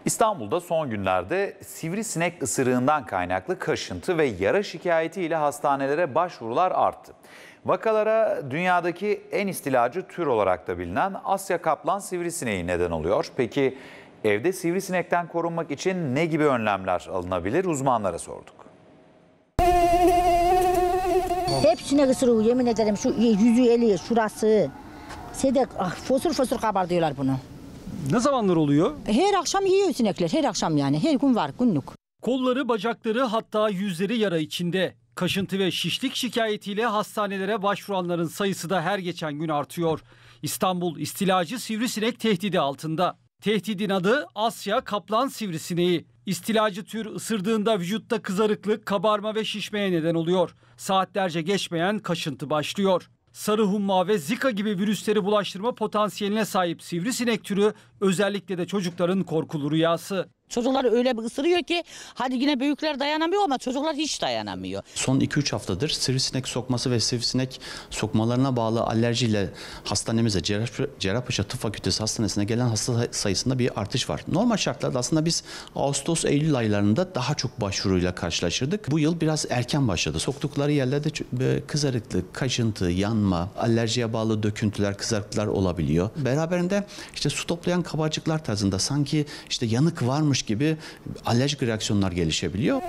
İstanbul'da son günlerde sivrisinek ısırığından kaynaklı kaşıntı ve yara şikayetiyle hastanelere başvurular arttı. Vakalara dünyadaki en istilacı tür olarak da bilinen Asya kaplan sivrisineği neden oluyor. Peki evde sivrisinekten korunmak için ne gibi önlemler alınabilir? Uzmanlara sorduk. Hep sinek ısırığı, yemin ederim, şu yüzü, eli, şurası. Sedek, fosur fosur kabartıyorlar bunu. Ne zamanlar oluyor? Her akşam yiyor sinekler, her akşam yani. Her gün var, günlük. Kolları, bacakları, hatta yüzleri yara içinde. Kaşıntı ve şişlik şikayetiyle hastanelere başvuranların sayısı da her geçen gün artıyor. İstanbul istilacı sivrisinek tehdidi altında. Tehdidin adı Asya kaplan sivrisineği. İstilacı tür ısırdığında vücutta kızarıklık, kabarma ve şişmeye neden oluyor. Saatlerce geçmeyen kaşıntı başlıyor. Sarı humma ve Zika gibi virüsleri bulaştırma potansiyeline sahip sivrisinek türü özellikle de çocukların korkulu rüyası. Çocuklar öyle bir ısırıyor ki hadi yine büyükler dayanamıyor ama çocuklar hiç dayanamıyor. Son 2-3 haftadır sivrisinek sokması ve sivrisinek sokmalarına bağlı alerjiyle hastanemize Cerrahpaşa Tıp Fakültesi Hastanesi'ne gelen hasta sayısında bir artış var. Normal şartlarda aslında biz Ağustos-Eylül aylarında daha çok başvuruyla karşılaşırdık. Bu yıl biraz erken başladı. Soktukları yerlerde kızarıklık, kaşıntı, yanma, alerjiye bağlı döküntüler, kızarıklıklar olabiliyor. Beraberinde işte su toplayan kabarcıklar tarzında sanki işte yanık varmış gibi alerjik reaksiyonlar gelişebiliyor.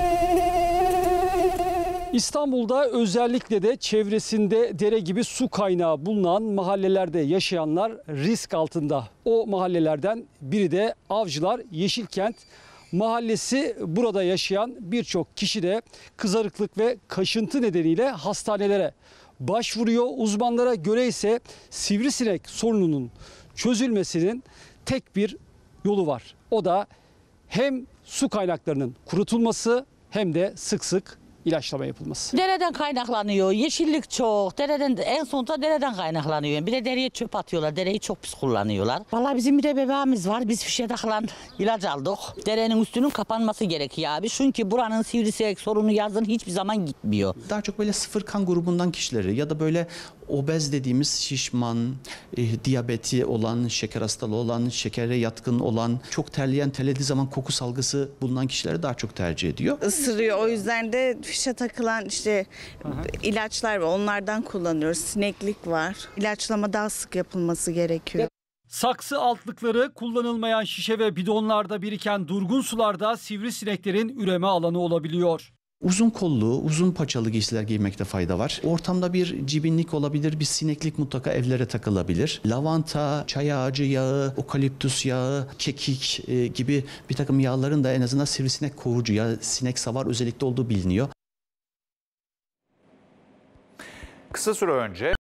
İstanbul'da özellikle de çevresinde dere gibi su kaynağı bulunan mahallelerde yaşayanlar risk altında. O mahallelerden biri de Avcılar Yeşilkent mahallesi. Burada yaşayan birçok kişi de kızarıklık ve kaşıntı nedeniyle hastanelere başvuruyor. Uzmanlara göre ise sivrisinek sorununun çözülmesinin tek bir yolu var. O da hem su kaynaklarının kurutulması hem de sık sık ilaçlama yapılması. Dereden kaynaklanıyor, yeşillik çok. En sonunda dereden kaynaklanıyor. Bir de dereye çöp atıyorlar. Dereyi çok pis kullanıyorlar. Vallahi bizim bir de bebeğimiz var. Biz fişe takılan ilaç aldık. Derenin üstünün kapanması gerekiyor abi. Çünkü buranın sivrisinek sorunu yazın hiçbir zaman gitmiyor. Daha çok böyle sıfır kan grubundan kişileri ya da böyle obez dediğimiz şişman, diyabeti olan, şeker hastalığı olan, şekere yatkın olan, çok terleyen, terlediği zaman koku salgısı bulunan kişileri daha çok tercih ediyor. Isırıyor, o yüzden de fişe takılan ilaçlar var, onlardan kullanıyoruz. Sineklik var. İlaçlama daha sık yapılması gerekiyor. Saksı altlıkları, kullanılmayan şişe ve bidonlarda biriken durgun sularda sivrisineklerin üreme alanı olabiliyor. Uzun kollu, uzun paçalı giysiler giymekte fayda var. Ortamda bir cibinlik olabilir, bir sineklik mutlaka evlere takılabilir. Lavanta, çay ağacı yağı, okaliptüs yağı, kekik gibi bir takım yağların da en azından sivrisinek kovucu ya sinek savar özellikle olduğu biliniyor. Kısa süre önce